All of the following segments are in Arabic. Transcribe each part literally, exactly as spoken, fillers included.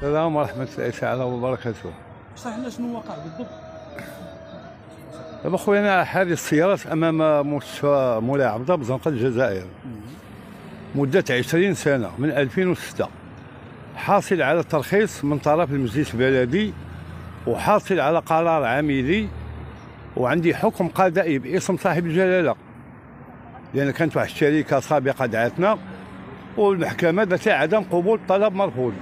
السلام ورحمة الله تعالى وبركاته. اشرح لنا شنو وقع بالضبط. دابا خويا انا حادث سيارات امام مستشفى مولاي عبده بزنقه الجزائر مدة عشرين سنة من ألفين وستة، حاصل على ترخيص من طرف المجلس البلدي وحاصل على قرار عملي وعندي حكم قضائي باسم صاحب الجلالة، لأن كانت واحد الشركة سابقة دعتنا والمحكمة دارت لها عدم قبول طلب مرفوض،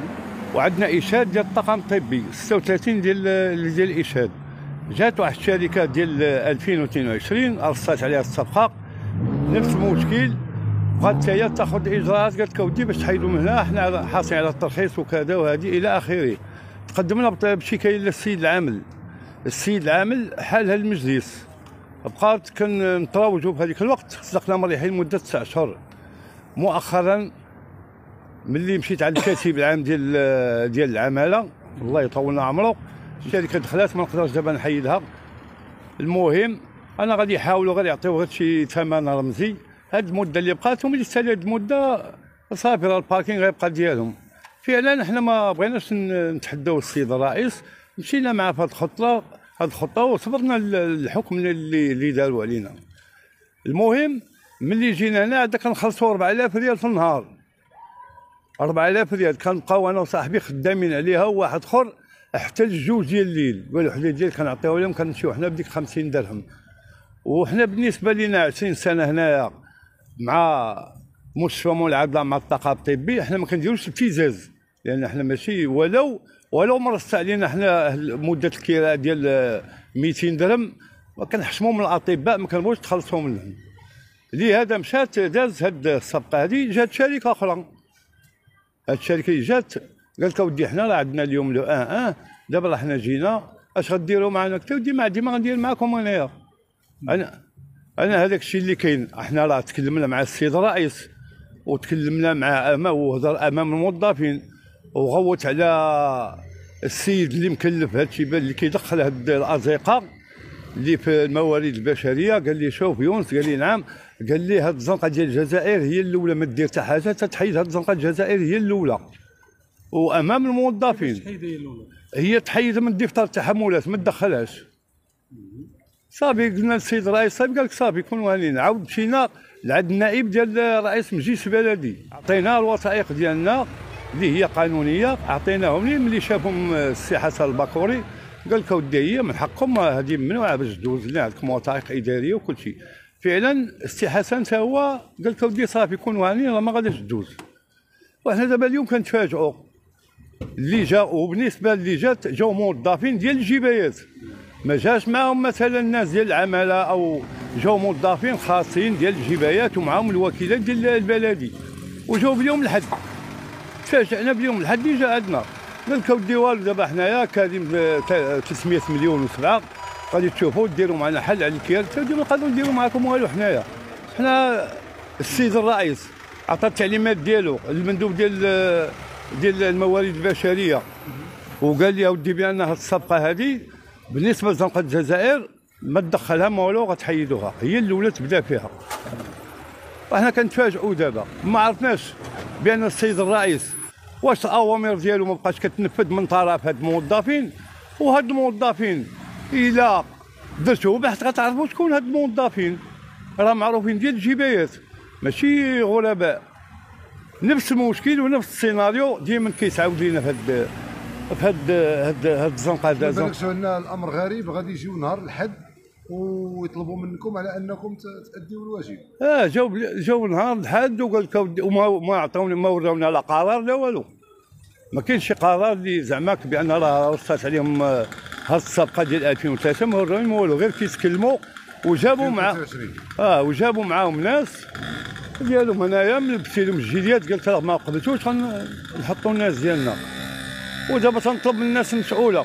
وعندنا إشهاد ديال الطاقم الطبي ستة وثلاثين ديال ديال الإشهاد. جات واحد الشركة ديال ألفين واثنين وعشرين أرسلت عليها الصفقة نفس المشكل، بغات هي تاخذ الاجراءات، قالت لك اودي باش تحيدوا من هنا حنا حاصلين على الترخيص وكذا وهذه الى اخره. تقدمنا بشكايه للسيد العامل، السيد العامل حالها المجلس، بقات كنتراوجوا في هذيك الوقت، صدقنا مريحين مده تسع اشهر. مؤخرا ملي مشيت عند الكاتب العام ديال ديال العماله الله يطول عمره، الشركه دخلات ما نقدرش دابا نحيدها. المهم انا غادي يحاولوا غير يعطيو غير شي ثمن رمزي، هاد المده اللي بقات وملي تسالي هاد المده صافي راه الباركينغ غيبقى ديالهم. فعلا حنا ما بغيناش نتحداو السيد الرئيس، مشينا معاه في هاد الخطه هاد الخطه وصبرنا الحكم اللي اللي داروا علينا. المهم ملي جينا هنا عاد كنخلصوا أربعة آلاف ريال في النهار، أربعة آلاف ريال كنبقاو انا وصاحبي خدامين عليها، وواحد اخر حتى الجوج ديال الليل قالوا حنا ديال كنعطيوها لهم، كنمشيو حنا بديك خمسين درهم. وحنا بالنسبه لينا عشرين سنه هنايا مع مستشفى مولاي عبده مع الطاقم الطبي، حنا ما كنديروش ابتزاز، لان حنا ماشي ولو ولو مرست علينا حنا مده الكراء ديال مئتين درهم ما كنحشموا من الاطباء، ما كنبغوش تخلصوا منهم. لهذا مشات داز هاد الصفقه هذه، جات شركه اخرى، هاد الشركه اللي جات قالت لك اودي حنا راه عندنا اليوم لو ان ان دابا راه حنا جينا اش غديروا معنا؟ قلت ودي ما عندي ما غندير معكم انايا. انا انا هذاك الشيء اللي كاين، احنا راه تكلمنا مع السيد الرئيس وتكلمنا مع امام وهضر امام الموظفين وغوت على السيد اللي مكلف هذا الشيء اللي كيدخل هاد الازقه اللي في الموارد البشريه. قال لي شوف يونس، قال لي نعم، قال لي هاد الزنقه ديال الجزائر هي الاولى، ما دير حتى حاجه تتحيد هاد الزنقه الجزائر هي الاولى وامام الموظفين. هي تحيد من دفتر التحملات ما تدخلهاش. صافي قلنا للسيد الرئيس، صافي قال لك صافي كونوا هانيين. عاود مشينا لعند النائب ديال رئيس مجلس البلدي، عطيناه الوثائق ديالنا اللي هي قانونيه، عطيناهم ليه. ملي شافهم السي حسن الباكوري قال لك اودي هي من حقكم هذه ممنوعه باش تدوز لنا، عندكم وثائق اداريه وكل شيء. فعلا السي حسن حتى هو قال لك اودي صافي كونوا هانيين راه ما غاديش تدوز. وحنا دابا اليوم كنتفاجئوا اللي جا، وبالنسبه اللي جات جاو موظفين ديال الجبايات، ما جاش معاهم مثلا الناس ديال العماله او جاو موظفين خاصين ديال الجبايات ومعاهم الوكيلات ديال البلدي، وجاو باليوم الحد. تفاجئنا باليوم الحد اللي جا عندنا قال لك اودي والو دابا حنايا كاين ثلاثمية مليون وسبعه غادي تشوفوا ديروا معنا حل على الكيال. تودي ما نقدروا نديروا معكم والو حنايا. حنا السيد الرئيس عطى التعليمات ديالو المندوب ديال ديال الموارد البشريه وقال لي اودي بان هذه الصفقه هذه بالنسبه لزنقه الجزائر ما تدخلها ما والو، غتحيدوها، هي الاولى تبدا فيها. وحنا كنتفاجئوا دابا ما عرفناش بان السيد الرئيس واش الاوامر ديالو ما بقاش كتنفذ من طرف هاد الموظفين، وهاد الموظفين الا درتو بحث غتعرفوا شكون هاد الموظفين، راه معروفين ديال الجبايات ماشي غرباء. نفس المشكل ونفس السيناريو ديما كيتعاود لينا في هاد في هاد هاد هاد الزنقه هذا. ما بالكش ان الامر غريب، غادي يجيو نهار الحد ويطلبوا منكم على انكم تاديوا الواجب. اه جاو جاو نهار الحد وقال لك وما ما عطاوني ما وراونا لا قرار لا والو، ما كاينش شي قرار اللي زعما بان راه رصات عليهم هاد الصفقه ديال ألفين وثلاثة، ما وراوني ما والو، غير كيتكلموا وجابوا مع اه وجابوا معاهم ناس ديالهم هنايا ملبسين لهم الجيليات، قالت راه ما قبلتوش غنحطوا الناس ديالنا. ودابا تنطلب من الناس المسؤوله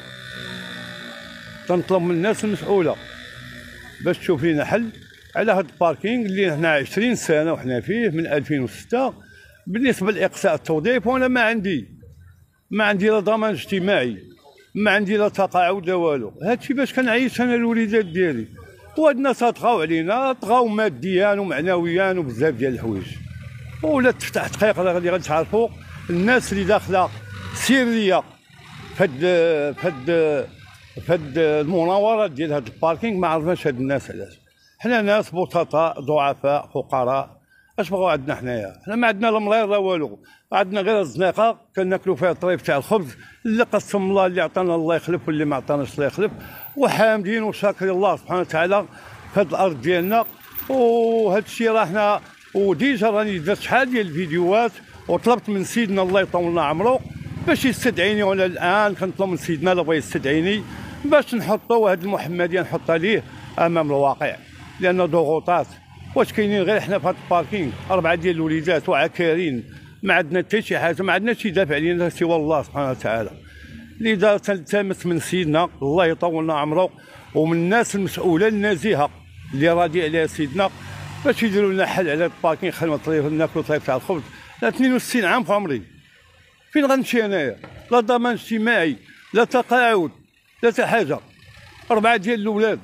تنطلب من الناس المسؤوله باش تشوف لنا حل على هذا الباركينغ اللي حنا عشرين سنه وحنا فيه من ألفين وستة. بالنسبه لاقصاء التوظيف وانا ما عندي ما عندي لا ضمان اجتماعي، ما عندي لا تقاعد لا والو. هادشي باش كنعيش انا الوليدات ديالي، وهاد الناس طغاو علينا، طغاو ماديا ومعنويا وبزاف ديال الحوايج. ولا تفتح دقيقه غادي غادي تعرفوا الناس اللي داخله سريه فهاد فهاد فهاد المناورات ديال هاد الباركينغ. ما عرفناش هاد الناس علاش. حنا ناس بسطاء ضعفاء فقراء، اش بغاو عندنا حنايا؟ حنا ما عندنا لا ملاير لا والو، عندنا غير الزناقه كناكلوا فيها الطريف تاع الخبز اللي قسم الله، اللي عطانا الله يخلف واللي ما عطاناش الله يخلف، وحامدين وشاكرين الله سبحانه وتعالى في هاد الارض ديالنا. وهذا الشيء راه حنا وديجا راني درت شحال ديال الفيديوهات وطلبت من سيدنا الله يطول لنا عمره باش يستدعيني، وانا الان كنطلب من سيدنا الا بغى يستدعيني باش نحطوا هذه المحمديه نحطها ليه امام الواقع، لان ضغوطات. واش كاينين غير حنا في هذا الباركينغ اربعه ديال الوليدات وعكارين، ما عندنا حتى شي حاجه، ما عندنا شي دافع علينا سوى الله سبحانه وتعالى. لذا تلتمس من سيدنا الله يطول لنا عمره ومن الناس المسؤوله النزيهه اللي راضي عليها سيدنا باش يديروا لنا حل على الباركينغ. خلينا طريف ناكلوا طريف تاع الخبز. لا اثنين وستين عام في عمري، فين غنمشي انايا؟ لا ضمان اجتماعي لا تقاعد لا حتى حاجه، اربعه ديال الاولاد.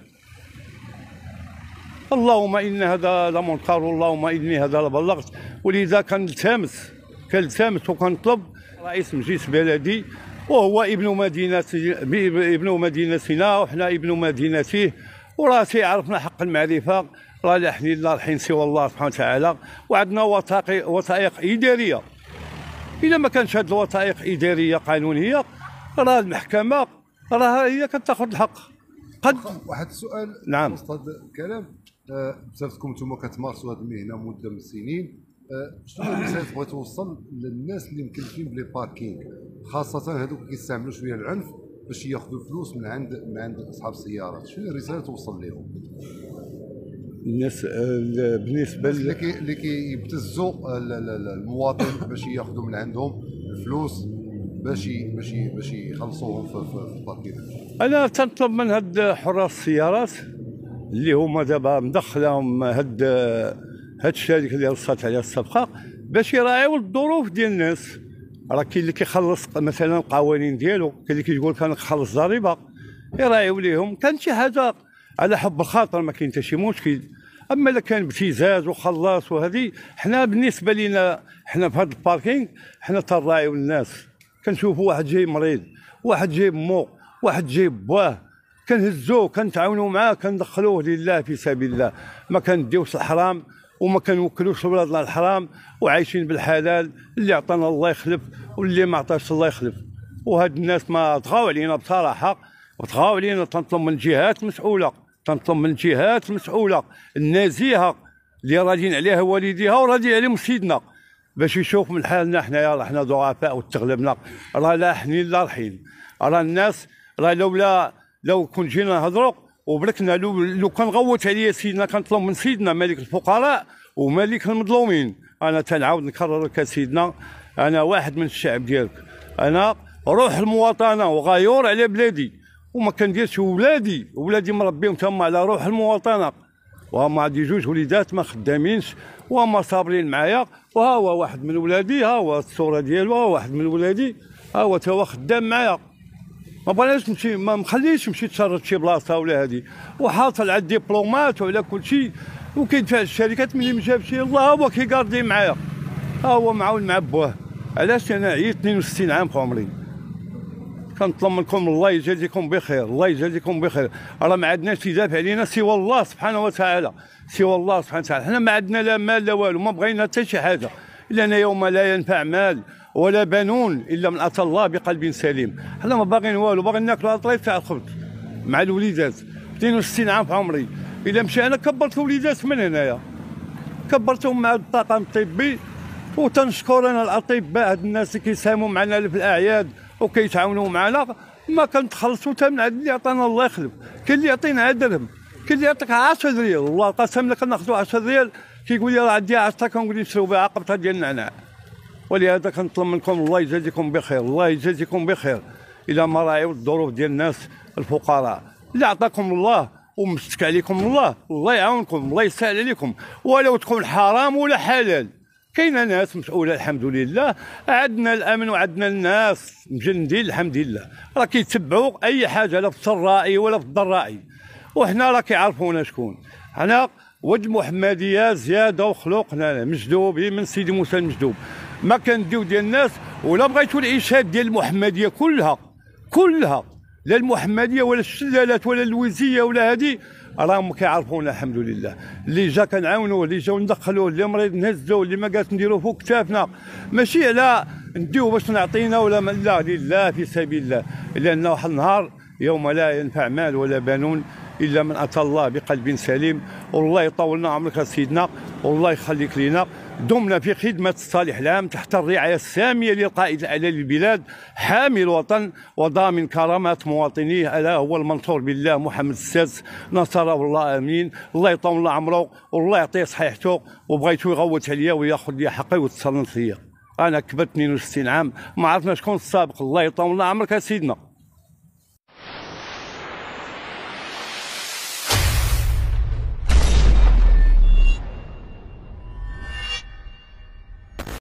اللهم ان هذا لمنكر، اللهم اني هذا لبلغت. ولذا كنلتمس كنلتمس وكنطلب رئيس مجلس بلدي، وهو ابن مدينه ابن مدينتنا وحنا ابن مدينته، وراه تيعرفنا حق المعرفه. راه لا حنين لا رحين سوى الله سبحانه وتعالى. وعندنا وثائق وثائق اداريه، اذا ما كانش هذه الوثائق اداريه قانونيه راه المحكمه راه هي كتاخذ الحق. قد واحد السؤال نعم وسط هذا الكلام، آه، بصفتكم انتم كتمارسوا هذه المهنه مده من السنين، آه، شنو الرساله تبغي توصل للناس اللي مكلفين بلي باركينغ، خاصه هذوك اللي كيستعملوا شويه العنف باش ياخذوا فلوس من عند من عند اصحاب السيارات؟ شنو الرساله توصل لهم؟ الناس بالنسبه اللي كي اللي كيبتزوا المواطن باش ياخذوا من عندهم الفلوس باش باش باش يخلصوهم في, في الباركينغ. انا تنطلب من هاد حراس السيارات اللي هما دابا مدخلهم هاد هاد الشركه اللي رصات عليها الصفقه باش يراعيو الظروف ديال الناس. راه كاين اللي كيخلص مثلا القوانين ديالو، كاين اللي كيقول كنخلص ضريبه، يراعيو ليهم. كان شي حاجه على حب الخاطر ما كاين حتى شي مشكل. اما الا كان ابتزاز وخلاص وهذه، حنا بالنسبه لنا حنا في هذا الباركينغ حنا تنراعيو الناس. كنشوفوا واحد جاي مريض، واحد جاي مو، واحد جاي بواه، كنهزوه كنتعاونوا معاه كندخلوه لله في سبيل الله. ما كنديوش الحرام وما كنوكلوش ولادنا الحرام، وعايشين بالحلال. اللي عطانا الله يخلف واللي ما عطاش الله يخلف. وهاد الناس ما طغاو علينا بصراحه، وطغاو علينا. تنطلب من الجهات المسؤوله، تنطلب من الجهات المسؤوله النزيهه اللي راضيين عليها والديها وراضي عليهم سيدنا، باش يشوف من حالنا حنايا. راه حنا ضعفاء وتغلبنا، راه لا حنين لا رحيل. راه الناس راه لولا لو كون جينا نهضروا وبركنا، لو, لو كان غوت عليا سيدنا كنطلب من سيدنا ملك الفقراء وملك المظلومين. انا تنعاود نكرر لك سيدنا، انا واحد من الشعب ديالك، انا روح المواطنه وغيور على بلادي، وما كنديرش ولادي ولادي مربيهم تما على روح المواطنه. وهما عندي جوج وليدات ما خدامينش وهما صابرين معايا، وها هو واحد من ولادي، ها هو الصوره ديالو، ها واحد من ولادي ها هو تا هو خدام معايا. ما بغيناش نمشي، ما مخليش نمشي تشرد شي بلاصه ولا هذه، وحاصل على الدبلومات وعلى كل شيء، وكيدفع الشركات ملي ما جابش الله هو كيكاردي معايا، ها هو معاون مع بواه. علاش؟ انا عييت اثنين وستين عام في عمري. كنطلب منكم الله يجازيكم بخير، الله يجازيكم بخير. راه ما عندناش يدافع علينا سوى الله سبحانه وتعالى، سوى الله سبحانه وتعالى. حنا ما عندنا لا مال لا والو، ما بغينا حتى شي حاجه. لان يوم لا ينفع مال ولا بنون الا من اتى الله بقلب سليم. حنا ما باغيين والو، باغيين ناكلوا على طريف تاع الخبز مع الوليدات. اثنين وستين عام في عمري، الا مشى انا كبرت الوليدات من هنايا، كبرتهم مع الطاقم الطبي. وتنشكر انا الاطباء، هاد الناس اللي كيساهموا معنا في الاعياد وكيتعاونوا معنا، ما كنتخلصوا حتى من عند اللي عطانا الله يخلف. كاين اللي يعطينا درهم، كاين اللي يعطيك عشرة ريال، والله قسم لك كناخذوا عشرة ريال كيقول لي راه عندي عشرة كنقول لي نشريو بها عقبتها ديال النعناع. ولهذا كنطلب منكم الله يجازيكم بخير، الله يجازيكم بخير. الى ما راعيوا الظروف ديال الناس الفقراء اللي عطاكم الله ومسك عليكم الله، الله يعاونكم، الله يسهل عليكم. ولو تكون حرام ولا حلال، كاينه ناس مسؤوله الحمد لله، عندنا الامن وعندنا الناس مجندين الحمد لله، راه كيتبعوا اي حاجه لا في السراء ولا في الضراء. وحنا راه كيعرفونا شكون حنا. ود محمديه زياده وخلقنا مجدوبين من سيدي موسى المجدوب. ما كنديو ديال الناس. ولا بغيتوا العشاد ديال المحمديه كلها كلها، لا المحمديه ولا الشلالات ولا اللويزيه ولا هذه، راهم كيعرفونا الحمد لله. اللي جا كنعاونوه، اللي جاو ندخلوه، اللي مريض نهزوه، اللي ما قالت نديروه فوق كتافنا، ماشي على نديوه باش نعطينا ولا ما، لا، لله في سبيل الله. لان واحد النهار يوم لا ينفع مال ولا بنون الا من اتى الله بقلب سليم. والله يطولنا عمرك سيدنا، والله يخليك لينا. دمنا في خدمة الصالح العام تحت الرعاية السامية للقائد الأعلى للبلاد، حامي الوطن وضامن كرامات مواطنيه، ألا هو المنصور بالله محمد السادس، نصره الله آمين. الله يطول الله عمره والله يعطيه صحيحته. وبغيتو يغوت عليا وياخذ لي حقي وتصنت ليا. أنا كبرت اثنين وستين عام، ما عرفنا شكون السابق. الله يطول الله عمرك سيدنا.